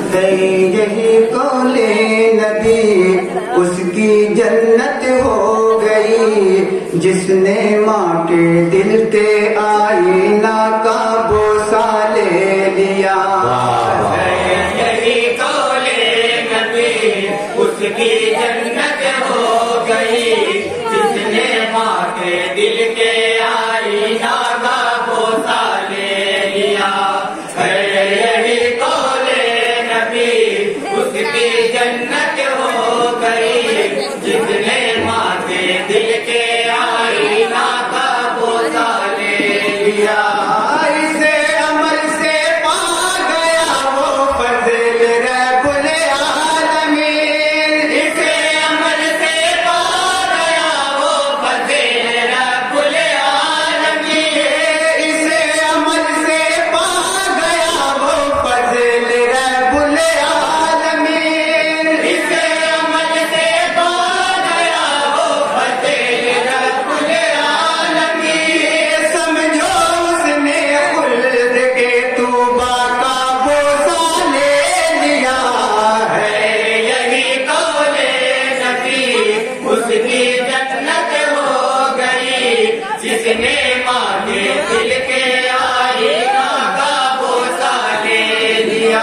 ہے یہی قول نبی اس کی جنت ہو گئی جس نے ماں کے دل کے آئینہ کا بوسہ لے لیا. یہی قول نبی اس کی جنت ہو گئی جس نے ماں کے دل کے آئینہ کا بوسہ لے لیا. یہی قول نبی اس کی جنت ہو گئی جس نے ماں کے دل کے آئینہ کا بوسہ لے لیا. اسے عمل سے پا گیا وہ فضل رب العالمین. اسے عمل سے پا گیا وہ فضل رب العالمین. اسے عمل سے پا گیا وہ فضل رب العالمین. اسے عمل سے پا گیا وہ فضل رب العالمین. سمجھو اس نے خلد کے طوبہ کا بوسہ لے لیا ہے. یہی قول نبی اس کی جنت ہو گئی جس نے ماں کے دل کے آئینہ کا بوسہ لے لیا.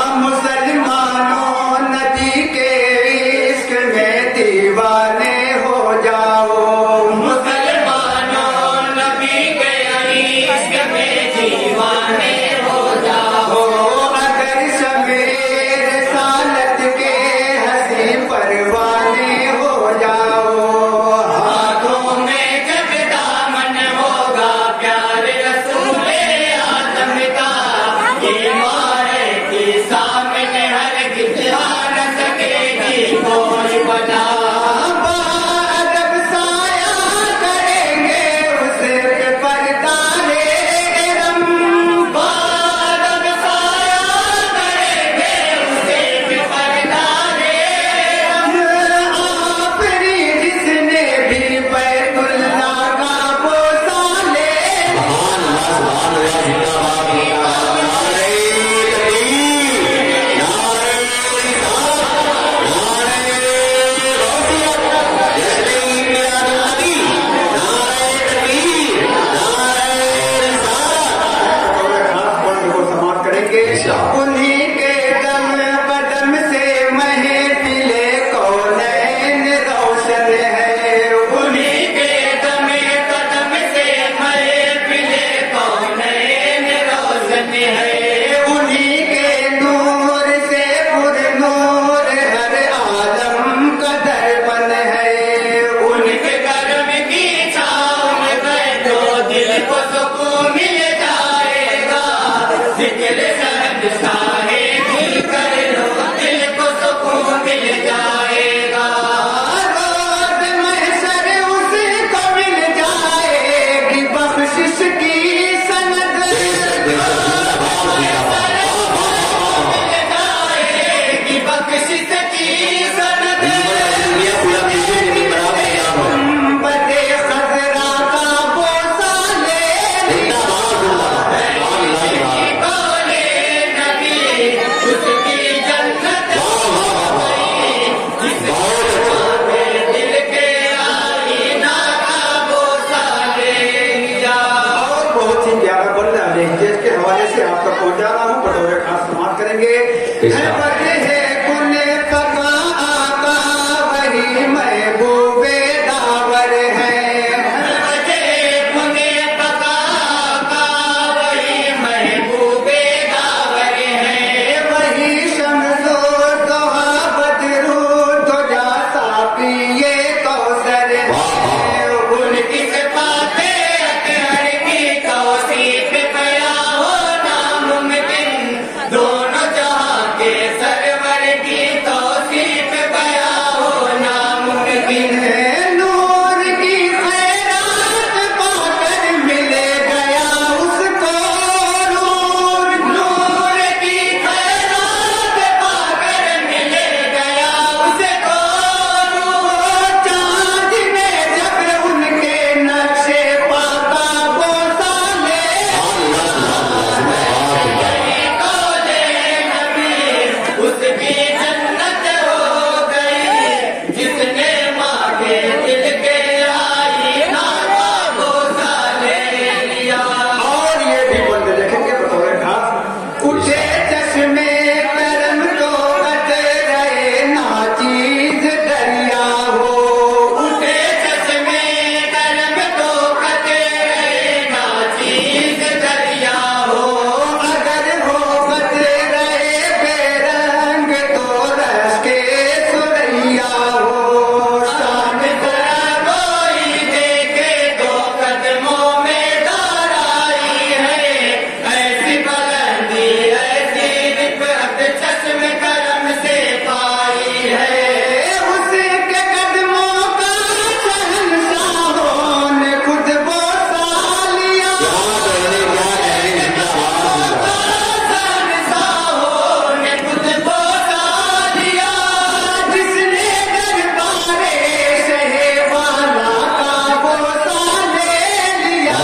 مسلمانوں نبی کے عشق میں دیوانے ہو جاؤ. مسلمانوں نبی کے عشق میں دیوانے ہو جاؤ. اگر شمع رسالت کے ہنسی پروانے ہو جاؤ. ہاتھوں میں جب دامن ہوگا پیارے رسول آدم کا یہ ماں ہے کہ سامنے ہر گزا نہ سکے گی کوئی بلا. ادب سایہ کریں گے اس پہ پردارے رم. بادب سایہ کریں گے اسے بھی پردارے رم. آفری جس نے بھی بیت اللہ کا بوسہ لے سماعت کریں گے. انہی کے دم قدم سے محفل کونین روشن ہے. انہی کے دم قدم سے محفل کونین روشن ہے. انہی کے نور سے پر نور ہر عالم کا درپن ہے. ان کے کرم کی چھاؤں میں بیٹھو دل کو سکون مل جائے گا. ذکر شہد شاہ دل کر لو دل کو سکون مل جائے گا. روز محشر اس کو مل جائے گی بخشش کی سند. مل جائے گی بخشش کی سند. گنبد خضرا کا بوسہ لے لیا. قول نبی اس کی جنت ہو گئی جس نے دل کے آئینہ کا بوسہ لے لیا. اور بہت ہی پیارا بول رہا ہے جس کے حوالے سے آپ تک پہنچا رہا ہوں. بطور خاص سماعت کریں گے. ہے کن فقا آقا وہی محبوب داور ہے. مجھے پکا کا وہی محبوب داور ہے. وہی شمس و ضحیٰ بدر دجا ساقی کوثر ہے. ان کی صفاتیں اطہر کی توصیف کیا ہو ناممکن. دونوں جہاں کے سر اٹھے چشمے کرم تو بچ رہے ناچیز دریا ہو اٹھے چشمے کرم تو بچ رہے ناچیز دریا ہو اگر ہو بچ رہے بے رنگ تو رش کے سریا ہو سامنے ذرا کوئی دیکھے تو قدموں میں دار آئی ہے ایسی بلندی ایسی رفعت چشم کرم سے پائی ہے اس کے قدموں کا شہنشاہوں نے خود بوسا لیا شہنشاہوں نے خود بوسا لیا جس نے دربار شہ والا کا بوسا لے لیا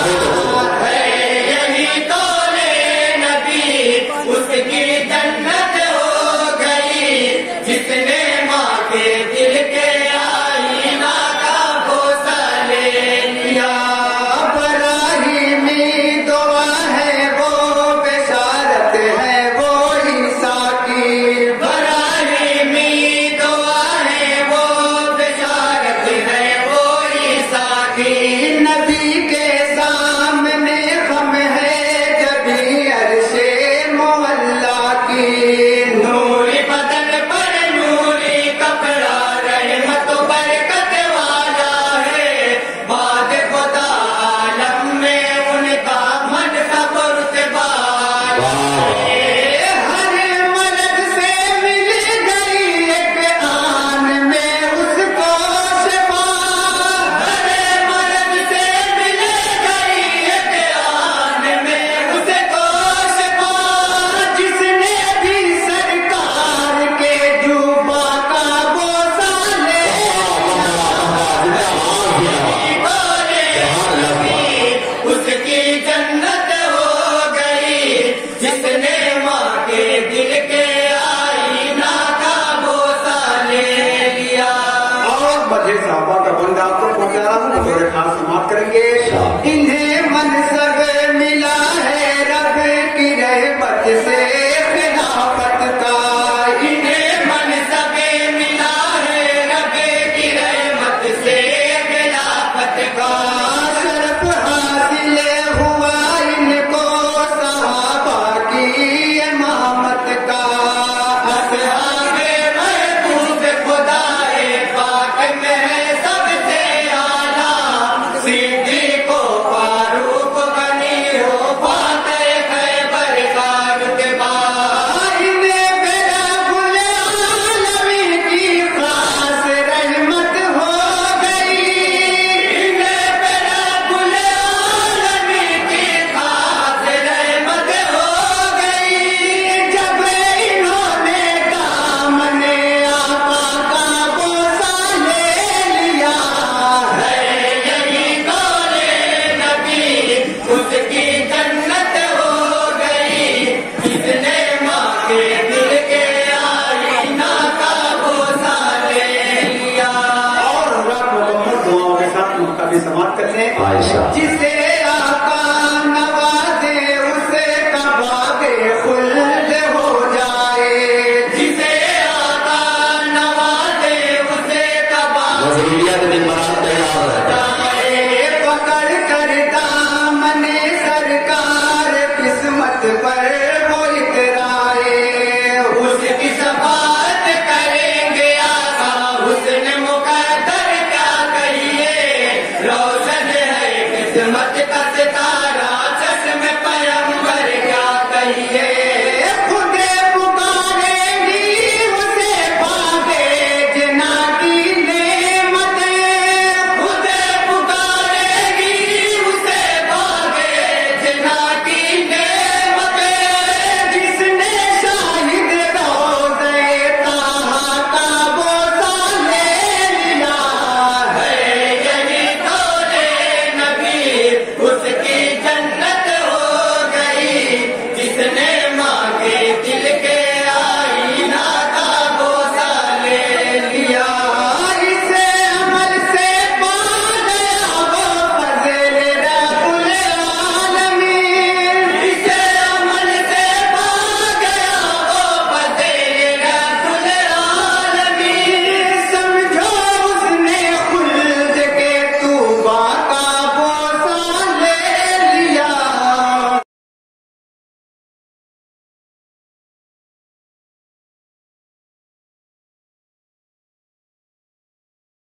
یہی دولے نبی اس کی جنت ہو گئی جس نے ماں کے دل کے آئینہ کا بوسہ لے لیا ابراہیمی دعا ہے وہ بشارت ہے وہ عیسیٰ کی براہیمی دعا ہے وہ بشارت ہے وہ عیسیٰ کی نبی کے سامنے غم ہے جبھی عرش مولا کی نوری بدن پر نوری کپڑا رحمت و برکت والا ہے بعد خدا عالم میں ان کا منصب و رتبہ ہے ہر مرد سے مل گئی ایک آن میں اس کو شفا ہر مرد سے مل گئی ایک آن میں اسے کو شفا جس نے بھی سرکار کے جوبا کا بوسا لے اس کی جنت ہو گئی جس نے ماں کے دل کے آئینہ کا بوسہ لے لیا اور بڑے صحابہ کا بندہ آپ کو پہنچا رہا ہوں بطور خاص سماعت کریں گے انہیں منصب ملا ہے رب کی رحمت سے